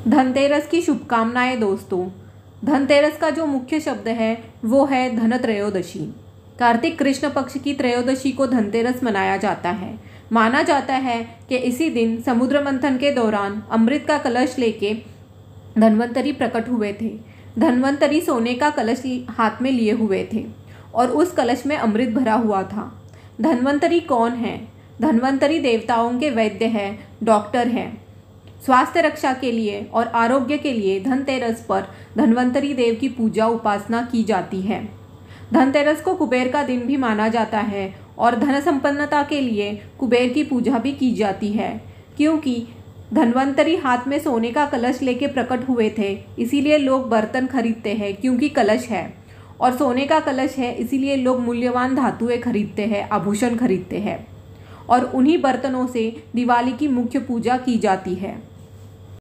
धनतेरस की शुभकामनाएं दोस्तों। धनतेरस का जो मुख्य शब्द है वो है धनत्रयोदशी। कार्तिक कृष्ण पक्ष की त्रयोदशी को धनतेरस मनाया जाता है। माना जाता है कि इसी दिन समुद्र मंथन के दौरान अमृत का कलश लेके धन्वंतरी प्रकट हुए थे। धन्वंतरी सोने का कलश हाथ में लिए हुए थे और उस कलश में अमृत भरा हुआ था। धन्वंतरी कौन है? धन्वंतरी देवताओं के वैद्य हैं, डॉक्टर हैं। स्वास्थ्य रक्षा के लिए और आरोग्य के लिए धनतेरस पर धन्वंतरी देव की पूजा उपासना की जाती है। धनतेरस को कुबेर का दिन भी माना जाता है और धन संपन्नता के लिए कुबेर की पूजा भी की जाती है। क्योंकि धन्वंतरी हाथ में सोने का कलश लेके प्रकट हुए थे, इसीलिए लोग बर्तन खरीदते हैं, क्योंकि कलश है और सोने का कलश है, इसीलिए लोग मूल्यवान धातुएं खरीदते हैं, आभूषण खरीदते हैं और उन्हीं बर्तनों से दिवाली की मुख्य पूजा की जाती है।